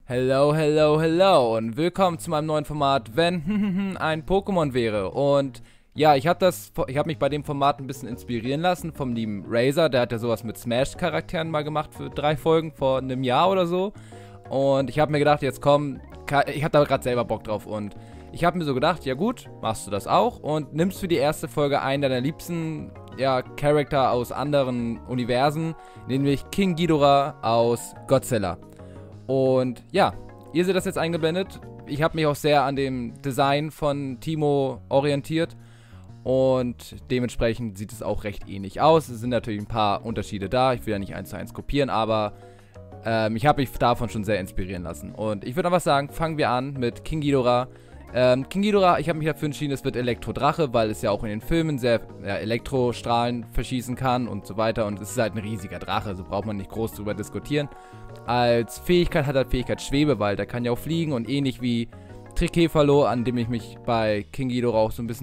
Hello, hello, hello und willkommen zu meinem neuen Format, wenn ein Pokémon wäre. Und ja, ich habe mich bei dem Format ein bisschen inspirieren lassen vom lieben Razer. Der hat ja sowas mit Smash-Charakteren mal gemacht für 3 Folgen vor einem Jahr oder so. Und ich habe mir gedacht, jetzt komm, ich habe da gerade selber Bock drauf. Und ich habe mir so gedacht, ja gut, machst du das auch und nimmst für die erste Folge einen deiner liebsten Charakter aus anderen Universen, nämlich King Ghidorah aus Godzilla. Und ja, ihr seht das jetzt eingeblendet. Ich habe mich auch sehr an dem Design von Timo orientiert. Und dementsprechend sieht es auch recht ähnlich aus. Es sind natürlich ein paar Unterschiede da. Ich will ja nicht 1:1 kopieren, aber ich habe mich davon schon sehr inspirieren lassen. Und ich würde einfach sagen, fangen wir an mit King Ghidorah. King Ghidorah, ich habe mich dafür entschieden, es wird Elektrodrache, weil es ja auch in den Filmen sehr Elektrostrahlen verschießen kann und so weiter. Und es ist halt ein riesiger Drache, so braucht man nicht groß drüber diskutieren. Als Fähigkeit hat er Fähigkeit Schwebe, weil der kann ja auch fliegen und ähnlich wie Tricephalo, an dem ich mich bei King Ghidorah auch so ein bisschen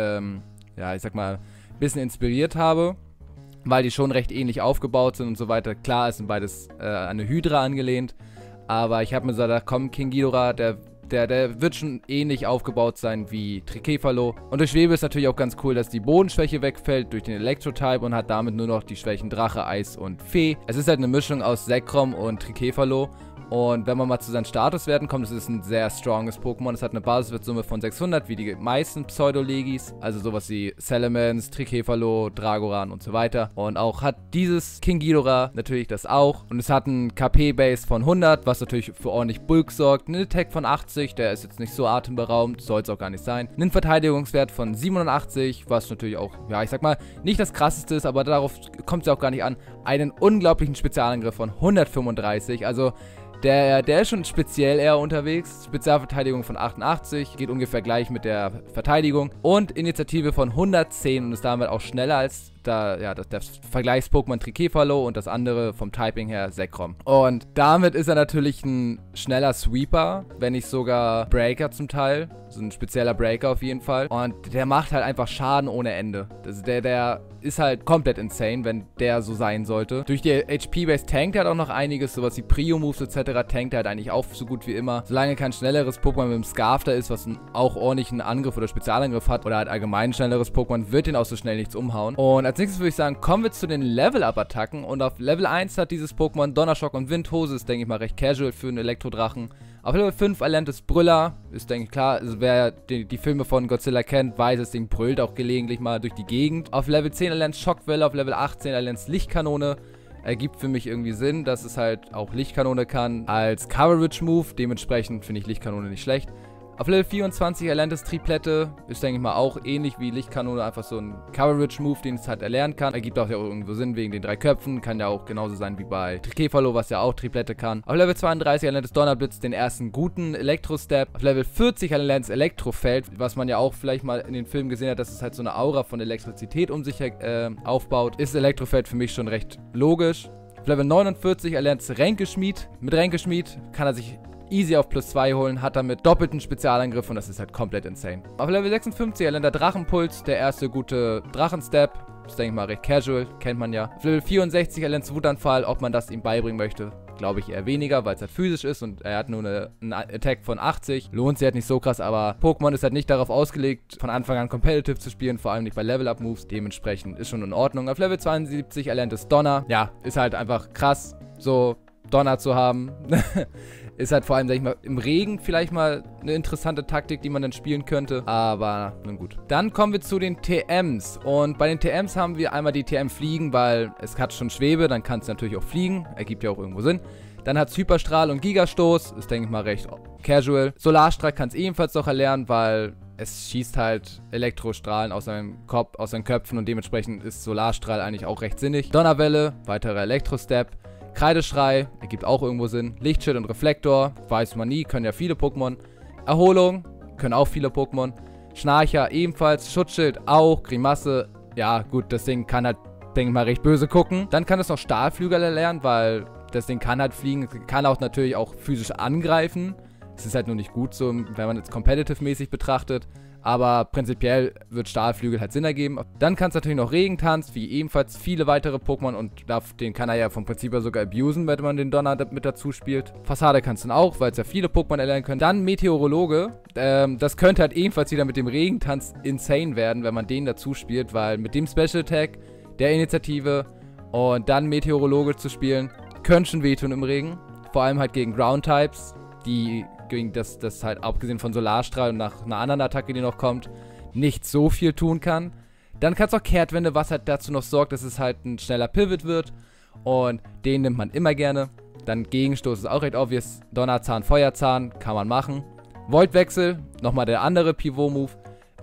inspiriert habe, weil die schon recht ähnlich aufgebaut sind und so weiter. Klar, es sind beides an eine Hydra angelehnt, aber ich habe mir so gedacht, komm, King Ghidorah, der wird schon ähnlich aufgebaut sein wie Tricephalo. Und durch Schwebe ist natürlich auch ganz cool, dass die Bodenschwäche wegfällt durch den Elektro-Type und hat damit nur noch die Schwächen Drache, Eis und Fee. Es ist halt eine Mischung aus Zekrom und Tricephalo. Und wenn man mal zu seinen Statuswerten kommt, es ist ein sehr stronges Pokémon. Es hat eine Basiswertsumme von 600, wie die meisten Pseudolegis. Also sowas wie Salamence, Tricephalo, Dragoran und so weiter. Und auch hat dieses King Ghidorah natürlich das auch. Und es hat einen KP-Base von 100, was natürlich für ordentlich Bulk sorgt. Einen Attack von 80, der ist jetzt nicht so atemberaubend, soll es auch gar nicht sein. Einen Verteidigungswert von 87, was natürlich auch, ja, ich sag mal, nicht das krasseste ist, aber darauf kommt es ja auch gar nicht an. Einen unglaublichen Spezialangriff von 135, also der ist schon speziell eher unterwegs. Spezialverteidigung von 88, geht ungefähr gleich mit der Verteidigung. Und Initiative von 110 und ist damit auch schneller als das Vergleichs-Pokémon Tricephalo und das andere vom Typing her Zekrom. Und damit ist er natürlich ein schneller Sweeper, wenn nicht sogar Breaker zum Teil. So ein spezieller Breaker auf jeden Fall. Und der macht halt einfach Schaden ohne Ende. Der ist halt komplett insane, wenn der so sein sollte. Durch die HP-Base tankt er halt auch noch einiges, sowas wie Prio-Moves etc. tankt er halt eigentlich auch so gut wie immer. Solange kein schnelleres Pokémon mit dem Scarf da ist, was auch ordentlichen Angriff oder Spezialangriff hat oder halt allgemein ein schnelleres Pokémon, wird den auch so schnell nichts umhauen. Und als nächstes würde ich sagen, kommen wir zu den Level-Up-Attacken. Und auf Level 1 hat dieses Pokémon Donnerschock und Windhose, ist denke ich mal recht casual für einen Elektrodrachen. Auf Level 5 Atlantis Brüller, ist denke ich klar, also wer die Filme von Godzilla kennt, weiß, das Ding brüllt auch gelegentlich mal durch die Gegend. Auf Level 10 Atlantis Schockwelle, auf Level 18 Atlantis Lichtkanone. Ergibt für mich irgendwie Sinn, dass es halt auch Lichtkanone kann als Coverage-Move, dementsprechend finde ich Lichtkanone nicht schlecht. Auf Level 24 Atlantis Triplette, ist denke ich mal auch ähnlich wie Lichtkanone, einfach so ein Coverage-Move, den es halt erlernen kann. Ergibt auch ja irgendwo Sinn wegen den 3 Köpfen, kann ja auch genauso sein wie bei Tricephalo, was ja auch Triplette kann. Auf Level 32 Atlantis Donnerblitz, den ersten guten Elektro-Step. Auf Level 40 Atlantis Elektrofeld, was man ja auch vielleicht mal in den Filmen gesehen hat, dass es halt so eine Aura von Elektrizität um sich aufbaut, ist Elektrofeld für mich schon recht logisch. Auf Level 49 Atlantis Ränkeschmied. Mit Ränkeschmied kann er sich easy auf +2 holen, hat damit doppelten Spezialangriff und das ist halt komplett insane. Auf Level 56 erlernt er Drachenpuls, der erste gute Drachenstep. Das ist, denke ich mal, recht casual, kennt man ja. Auf Level 64 erlernt Wutanfall, ob man das ihm beibringen möchte, glaube ich eher weniger, weil es halt physisch ist und er hat nur einen Attack von 80. Lohnt sich halt nicht so krass, aber Pokémon ist halt nicht darauf ausgelegt, von Anfang an competitive zu spielen, vor allem nicht bei Level-Up-Moves. Dementsprechend ist schon in Ordnung. Auf Level 72 erlernt es Donner. Ja, ist halt einfach krass, so Donner zu haben. Ist halt vor allem, sag ich mal, im Regen vielleicht mal eine interessante Taktik, die man dann spielen könnte. Aber nun gut. Dann kommen wir zu den TMs. Und bei den TMs haben wir einmal die TM Fliegen, weil es hat schon Schwebe, dann kann es natürlich auch fliegen. Ergibt ja auch irgendwo Sinn. Dann hat es Hyperstrahl und Gigastoß. Ist, denke ich mal, recht casual. Solarstrahl kann es ebenfalls noch erlernen, weil es schießt halt Elektrostrahlen aus seinem Kopf, aus seinen Köpfen. Und dementsprechend ist Solarstrahl eigentlich auch recht sinnig. Donnerwelle, weiterer Elektrostep. Kreideschrei, ergibt auch irgendwo Sinn. Lichtschild und Reflektor, weiß man nie, können ja viele Pokémon. Erholung, können auch viele Pokémon. Schnarcher ebenfalls, Schutzschild auch, Grimasse, ja gut, das Ding kann halt, denke ich mal, recht böse gucken. Dann kann es noch Stahlflügel erlernen, weil das Ding kann halt fliegen, kann auch natürlich auch physisch angreifen. Es ist halt nur nicht gut so, wenn man es competitive-mäßig betrachtet. Aber prinzipiell wird Stahlflügel halt Sinn ergeben. Dann kann es natürlich noch Regentanz, wie ebenfalls viele weitere Pokémon. Und den kann er ja vom Prinzip her sogar abusen, wenn man den Donner mit dazu spielt. Fassade kannst du dann auch, weil es ja viele Pokémon erlernen können. Dann Meteorologe. Das könnte halt ebenfalls wieder mit dem Regentanz insane werden, wenn man den dazu spielt. Weil mit dem Special Attack, der Initiative und dann Meteorologe zu spielen, könnte schon wehtun im Regen. Vor allem halt gegen Ground-Types, die gegen das halt abgesehen von Solarstrahl und nach einer anderen Attacke, die noch kommt, nicht so viel tun kann. Dann kannst du auch Kehrtwende, was halt dazu noch sorgt, dass es halt ein schneller Pivot wird. Und den nimmt man immer gerne. Dann Gegenstoß ist auch recht obvious. Donnerzahn, Feuerzahn, kann man machen. Voltwechsel, nochmal der andere Pivot-Move.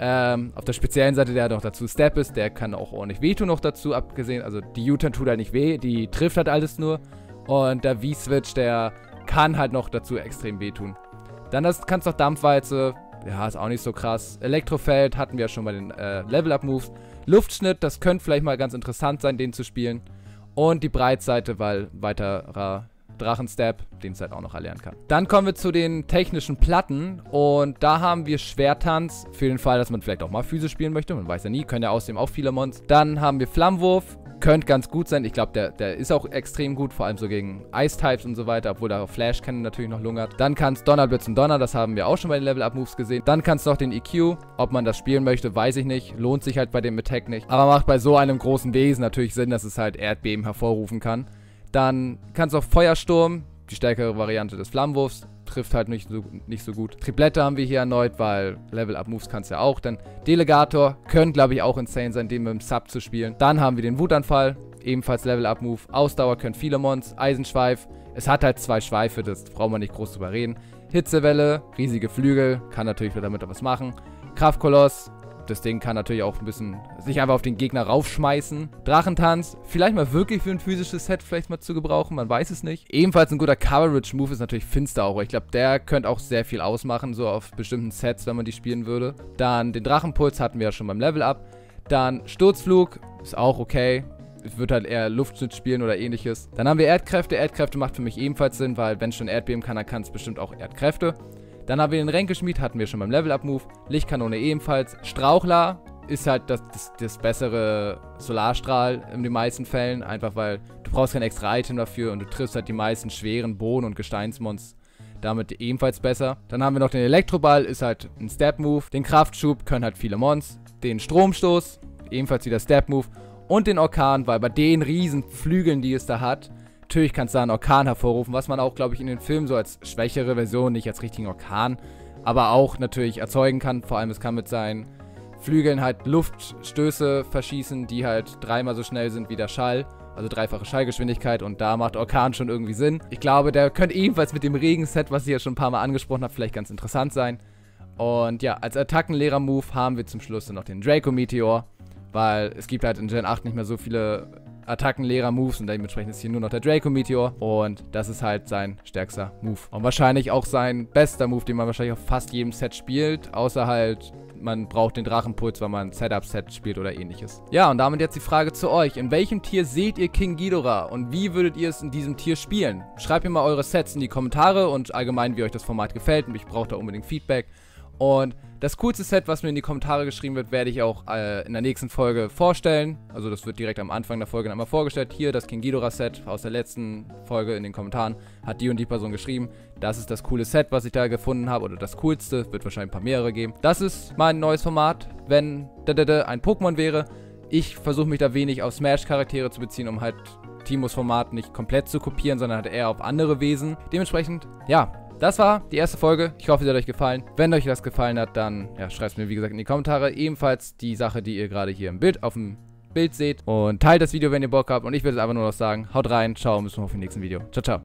Auf der speziellen Seite, der noch dazu Step ist, der kann auch ordentlich wehtun noch dazu, abgesehen. Also die U-Turn tut halt nicht weh, die trifft halt alles nur. Und der V-Switch, der kann halt noch dazu extrem wehtun. Dann kannst du noch Dampfwalze, ja, ist auch nicht so krass. Elektrofeld hatten wir ja schon bei den Level-Up-Moves. Luftschnitt, das könnte vielleicht mal ganz interessant sein, den zu spielen. Und die Breitseite, weil weiterer Drachenstep, den es halt auch noch erlernen kann. Dann kommen wir zu den technischen Platten. Und da haben wir Schwertanz, für den Fall, dass man vielleicht auch mal physisch spielen möchte. Man weiß ja nie, können ja außerdem auch viele Mons. Dann haben wir Flammenwurf. Könnte ganz gut sein. Ich glaube, der ist auch extrem gut, vor allem so gegen Ice-Types und so weiter, obwohl da auch Flash Cannon natürlich noch lungert. Dann kannst Donnerblitz und Donner, das haben wir auch schon bei den Level-Up-Moves gesehen. Dann kannst du noch den EQ. Ob man das spielen möchte, weiß ich nicht. Lohnt sich halt bei dem Attack nicht. Aber macht bei so einem großen Wesen natürlich Sinn, dass es halt Erdbeben hervorrufen kann. Dann kannst du auch Feuersturm, die stärkere Variante des Flammenwurfs. Trifft halt nicht so gut. Triplette haben wir hier erneut, weil Level-Up-Moves kannst du ja auch. Dann Delegator, könnte glaube ich auch insane sein, den mit dem Sub zu spielen. Dann haben wir den Wutanfall, ebenfalls Level-Up-Move. Ausdauer können viele Mons. Eisenschweif, es hat halt 2 Schweife, das braucht man nicht groß drüber reden. Hitzewelle, riesige Flügel, kann natürlich damit was machen. Kraftkoloss, das Ding kann natürlich auch ein bisschen sich einfach auf den Gegner raufschmeißen. Drachentanz, vielleicht mal wirklich für ein physisches Set vielleicht mal zu gebrauchen, man weiß es nicht. Ebenfalls ein guter Coverage-Move ist natürlich Finsteraura. Ich glaube, der könnte auch sehr viel ausmachen, so auf bestimmten Sets, wenn man die spielen würde. Dann den Drachenpuls hatten wir ja schon beim Level-Up. Dann Sturzflug, ist auch okay. Es wird halt eher Luftschnitt spielen oder ähnliches. Dann haben wir Erdkräfte. Erdkräfte macht für mich ebenfalls Sinn, weil wenn schon Erdbeben kann, dann kann es bestimmt auch Erdkräfte. Dann haben wir den Ränkeschmied, hatten wir schon beim Level-Up-Move. Lichtkanone ebenfalls. Strauchler ist halt das bessere Solarstrahl in den meisten Fällen. Einfach weil du brauchst kein extra Item dafür und du triffst halt die meisten schweren Boden- und Gesteinsmons damit ebenfalls besser. Dann haben wir noch den Elektroball, ist halt ein Step-Move. Den Kraftschub können halt viele Mons. Den Stromstoß, ebenfalls wieder Step-Move. Und den Orkan, weil bei den riesen Flügeln, die es da hat, natürlich kannst du da einen Orkan hervorrufen, was man auch, glaube ich, in den Filmen so als schwächere Version, nicht als richtigen Orkan, aber auch natürlich erzeugen kann. Vor allem, es kann mit seinen Flügeln halt Luftstöße verschießen, die halt 3-mal so schnell sind wie der Schall. Also 3-fache Schallgeschwindigkeit und da macht Orkan schon irgendwie Sinn. Ich glaube, der könnte ebenfalls mit dem Regenset, was ich ja schon ein paar Mal angesprochen habe, vielleicht ganz interessant sein. Und ja, als Attackenlehrer-Move haben wir zum Schluss dann noch den Draco-Meteor, weil es gibt halt in Gen 8 nicht mehr so viele Attackenlehrer-Moves und dementsprechend ist hier nur noch der Draco-Meteor und das ist halt sein stärkster Move. Und wahrscheinlich auch sein bester Move, den man wahrscheinlich auf fast jedem Set spielt, außer halt, man braucht den Drachenpuls, wenn man ein Setup-Set spielt oder ähnliches. Ja, und damit jetzt die Frage zu euch. In welchem Tier seht ihr King Ghidorah und wie würdet ihr es in diesem Tier spielen? Schreibt mir mal eure Sets in die Kommentare und allgemein, wie euch das Format gefällt und ich brauche da unbedingt Feedback. Und das coolste Set, was mir in die Kommentare geschrieben wird, werde ich auch in der nächsten Folge vorstellen. Also das wird direkt am Anfang der Folge einmal vorgestellt. Hier das King Ghidorah Set aus der letzten Folge in den Kommentaren hat die und die Person geschrieben. Das ist das coole Set, was ich da gefunden habe oder das coolste. Wird wahrscheinlich ein paar mehrere geben. Das ist mein neues Format, wenn ein Pokémon wäre. Ich versuche mich da wenig auf Smash-Charaktere zu beziehen, um halt Timos Format nicht komplett zu kopieren, sondern halt eher auf andere Wesen. Dementsprechend, ja. Das war die erste Folge. Ich hoffe, sie hat euch gefallen. Wenn euch das gefallen hat, dann schreibt es mir, wie gesagt, in die Kommentare. Ebenfalls die Sache, die ihr gerade hier im Bild auf dem Bild seht. Und teilt das Video, wenn ihr Bock habt. Und ich würde einfach nur noch sagen, haut rein, ciao, bis zum nächsten Video. Ciao, ciao.